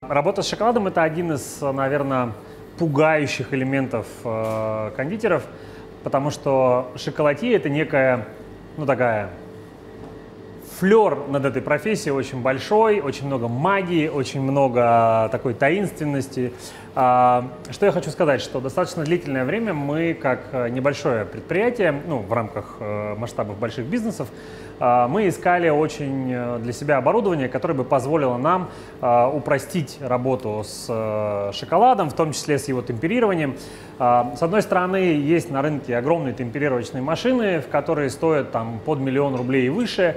Работа с шоколадом – это один из, наверное, пугающих элементов кондитеров, потому что шоколадье – это некая, такая флер над этой профессией очень большой, очень много магии, очень много такой таинственности. Что я хочу сказать, что достаточно длительное время мы, как небольшое предприятие, в рамках масштабов больших бизнесов, мы искали очень для себя оборудование, которое бы позволило нам упростить работу с шоколадом, в том числе с его темперированием. С одной стороны, есть на рынке огромные темперировочные машины, которые стоят под 1 000 000 рублей и выше.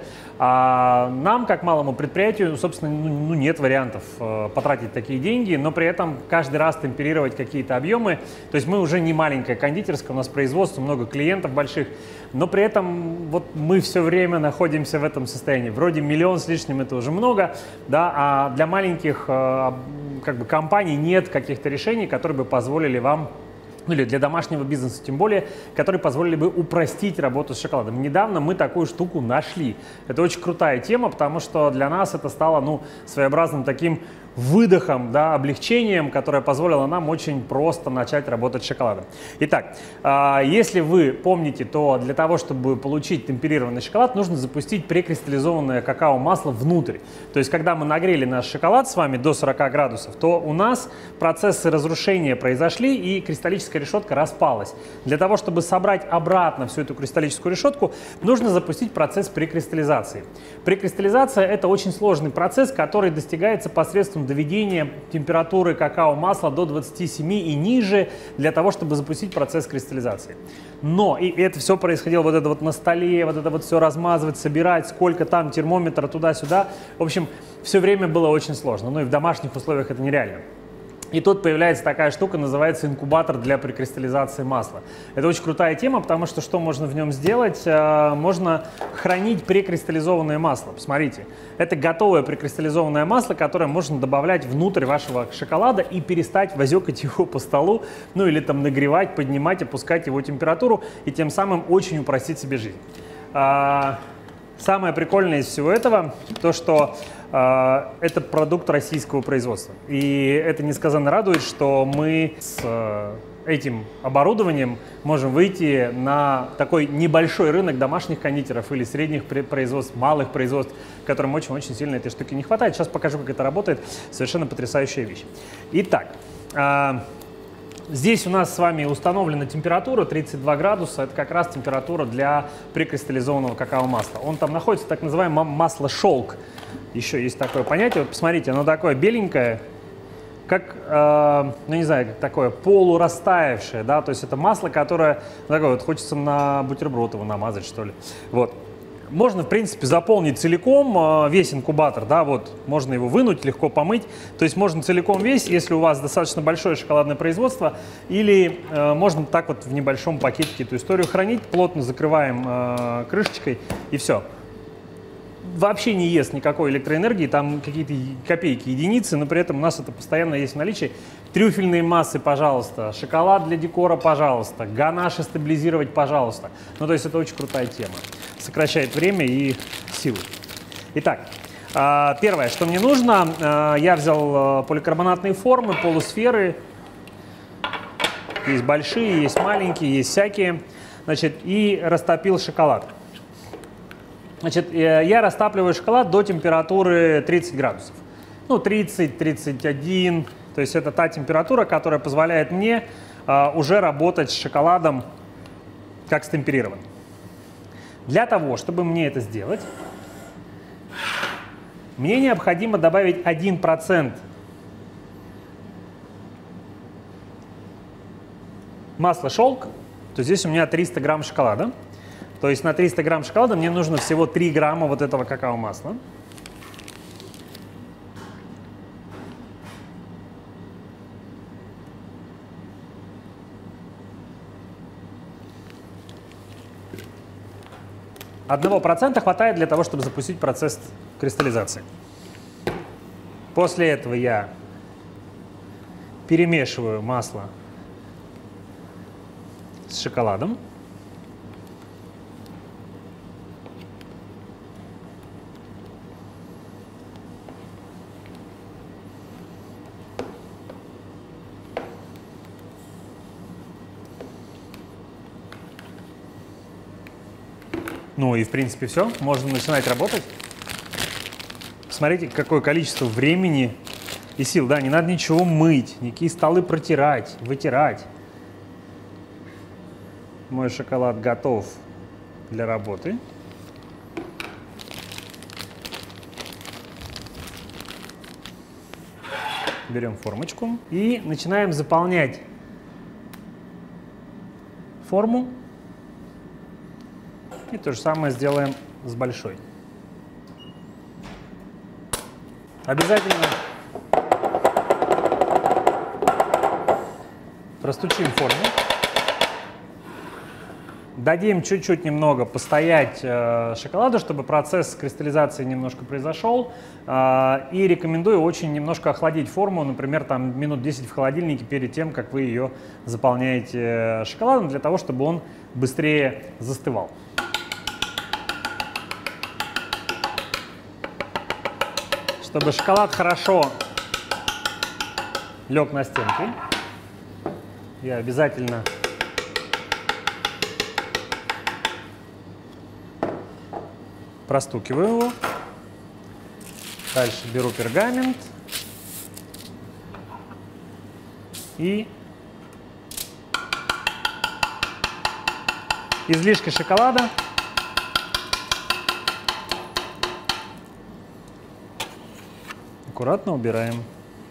А нам, как малому предприятию, собственно, нет вариантов потратить такие деньги, но при этом каждый раз темперировать какие-то объемы. То есть мы уже не маленькая кондитерская, у нас производство, много клиентов больших, но при этом мы все время находимся в этом состоянии. Вроде 1 000 000 с лишним это уже много, да, а для маленьких компаний нет каких-то решений, которые бы позволили вам, или для домашнего бизнеса тем более, которые позволили бы упростить работу с шоколадом. Недавно мы такую штуку нашли. Это очень крутая тема, потому что для нас это стало своеобразным таким выдохом, да, облегчением, которое позволило нам очень просто начать работать с шоколадом. Итак, если вы помните, то для того, чтобы получить темперированный шоколад, нужно запустить прекристаллизованное какао-масло внутрь. То есть, когда мы нагрели наш шоколад с вами до 40 градусов, то у нас процессы разрушения произошли и кристаллическая решетка распалась. Для того, чтобы собрать обратно всю эту кристаллическую решетку, нужно запустить процесс прекристаллизации. Прекристаллизация – это очень сложный процесс, который достигается посредством доведения температуры какао-масла до 27 и ниже для того, чтобы запустить процесс кристаллизации. Но и это все происходило на столе, это все размазывать, собирать, сколько там термометра туда-сюда. В общем, все время было очень сложно. И в домашних условиях это нереально. И тут появляется такая штука, называется инкубатор для прекристаллизации масла. Это очень крутая тема, потому что можно в нем сделать? Можно хранить прекристаллизованное масло. Посмотрите, это готовое прекристаллизованное масло, которое можно добавлять внутрь вашего шоколада и перестать возёкать его по столу, или нагревать, поднимать, опускать его температуру, и тем самым очень упростить себе жизнь. Самое прикольное из всего этого, то что это продукт российского производства. И это несказанно радует, что мы с этим оборудованием можем выйти на такой небольшой рынок домашних кондитеров или средних производств, малых производств, которым очень-очень сильно этой штуки не хватает. Сейчас покажу, как это работает. Совершенно потрясающая вещь. Итак, здесь у нас с вами установлена температура 32 градуса. Это как раз температура для прекристаллизованного какао-масла. Он там находится, так называемое масло шелк. Еще есть такое понятие. Посмотрите, оно такое беленькое, как, не знаю, как такое полурастаявшее, да, то есть это масло, которое, такое хочется на бутерброд его намазать, что ли. Можно, в принципе, заполнить целиком весь инкубатор, да, можно его вынуть, легко помыть, то есть можно целиком весь, если у вас достаточно большое шоколадное производство, или можно так в небольшом пакетике эту историю хранить, плотно закрываем крышечкой, и все. Вообще не ест никакой электроэнергии, там какие-то копейки, единицы, но при этом у нас это постоянно есть в наличии. Трюфельные массы, пожалуйста, шоколад для декора, пожалуйста, ганаши стабилизировать, пожалуйста. То есть это очень крутая тема. Сокращает время и силы. Итак, первое, что мне нужно, я взял поликарбонатные формы, полусферы. Есть большие, есть маленькие, есть всякие. И растопил шоколад. Я растапливаю шоколад до температуры 30 градусов. 30-31. То есть это та температура, которая позволяет мне уже работать с шоколадом как с темперированным. Для того, чтобы мне это сделать, мне необходимо добавить 1% масла шелк. То здесь у меня 300 грамм шоколада. То есть на 300 грамм шоколада мне нужно всего 3 грамма этого какао-масла. %1 хватает для того, чтобы запустить процесс кристаллизации. После этого я перемешиваю масло с шоколадом. Ну и в принципе все, можно начинать работать. Смотрите, какое количество времени и сил. Да, не надо ничего мыть, никакие столы протирать, вытирать. Мой шоколад готов для работы. Берем формочку и начинаем заполнять форму. И то же самое сделаем с большой. Обязательно простучим форму. Дадим чуть-чуть немного постоять шоколаду, чтобы процесс кристаллизации немножко произошел. И рекомендую очень немножко охладить форму, например, там минут 10 в холодильнике перед тем, как вы ее заполняете шоколадом, для того, чтобы он быстрее застывал. Чтобы шоколад хорошо лег на стенки, я обязательно простукиваю его. Дальше беру пергамент и излишки шоколада аккуратно убираем.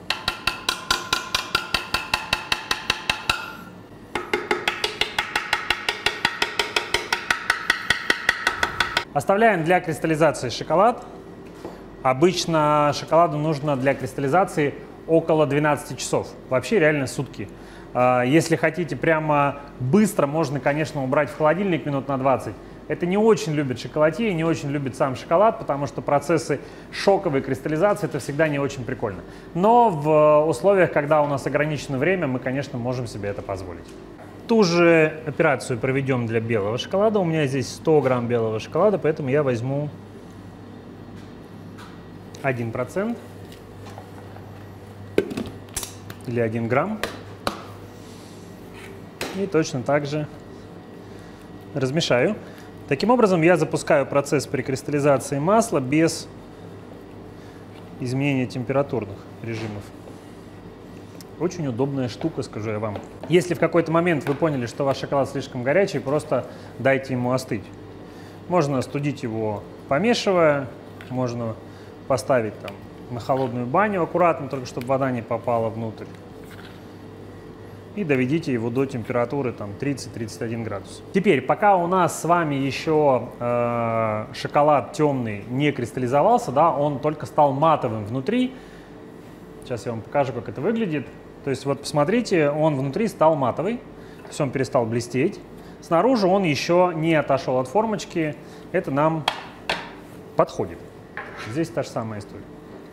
Оставляем для кристаллизации шоколад. Обычно шоколаду нужно для кристаллизации около 12 часов. Вообще реально сутки. Если хотите прямо быстро, можно, конечно, убрать в холодильник минут на 20. Это не очень любит шоколадье, не очень любит сам шоколад, потому что процессы шоковой кристаллизации — это всегда не очень прикольно. Но в условиях, когда у нас ограничено время, мы, конечно, можем себе это позволить. Ту же операцию проведем для белого шоколада. У меня здесь 100 грамм белого шоколада, поэтому я возьму 1% или 1 грамм. И точно так же размешаю. Таким образом, я запускаю процесс прекристаллизации масла без изменения температурных режимов. Очень удобная штука, скажу я вам. Если в какой-то момент вы поняли, что ваш шоколад слишком горячий, просто дайте ему остыть. Можно остудить его, помешивая, можно поставить там на холодную баню аккуратно, только чтобы вода не попала внутрь. И доведите его до температуры 30-31 градус. Теперь, пока у нас с вами еще шоколад темный не кристаллизовался, да, он только стал матовым внутри. Сейчас я вам покажу, как это выглядит. То есть вот посмотрите, он внутри стал матовый, то есть он перестал блестеть. Снаружи он еще не отошел от формочки, это нам подходит. Здесь та же самая история.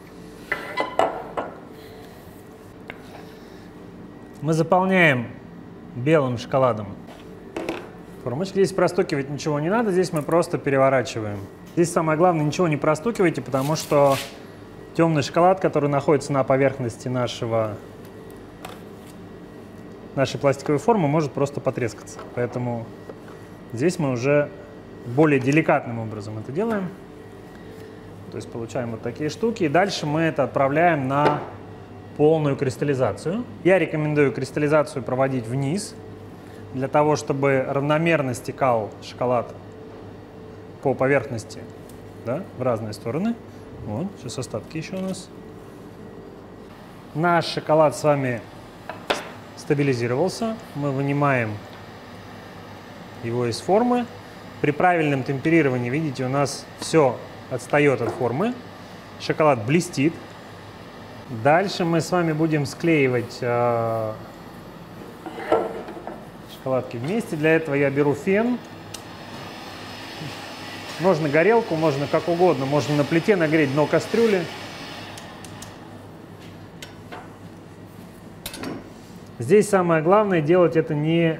Мы заполняем белым шоколадом формочку. Здесь простукивать ничего не надо, здесь мы просто переворачиваем. Здесь самое главное, ничего не простукивайте, потому что темный шоколад, который находится на поверхности нашей пластиковой формы, может просто потрескаться. Поэтому здесь мы уже более деликатным образом это делаем. То есть получаем вот такие штуки. И дальше мы это отправляем на полную кристаллизацию. Я рекомендую кристаллизацию проводить вниз, для того, чтобы равномерно стекал шоколад по поверхности, да, в разные стороны. Вот, сейчас остатки еще у нас. Наш шоколад с вами стабилизировался. Мы вынимаем его из формы. При правильном темперировании, видите, у нас все отстает от формы. Шоколад блестит. Дальше мы с вами будем склеивать шоколадки вместе. Для этого я беру фен. Можно горелку, можно как угодно. Можно на плите нагреть дно кастрюли. Здесь самое главное делать это не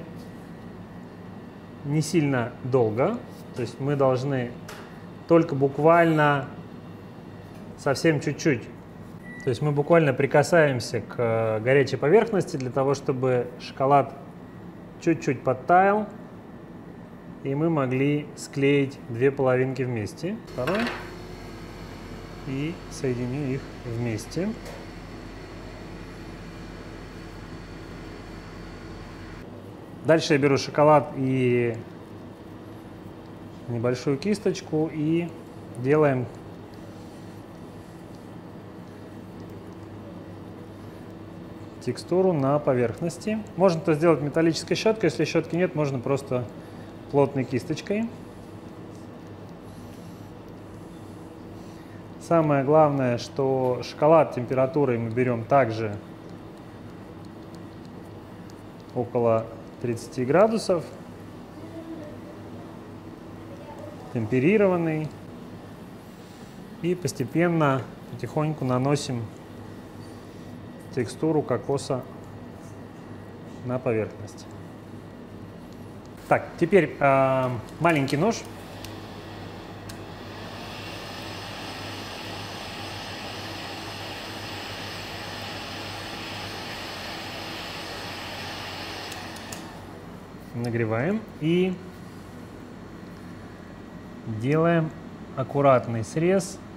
сильно долго. То есть мы должны только буквально совсем чуть-чуть. То есть мы буквально прикасаемся к горячей поверхности для того, чтобы шоколад чуть-чуть подтаял и мы могли склеить две половинки вместе. Второй. И соединю их вместе. Дальше я беру шоколад и небольшую кисточку и делаем текстуру на поверхности. Можно это сделать металлической щеткой, если щетки нет, можно просто плотной кисточкой. Самое главное, что шоколад температурой мы берем также около 30 градусов, темперированный, и постепенно, потихоньку наносим текстуру кокоса на поверхность. Так, теперь маленький нож. Нагреваем и делаем аккуратный срез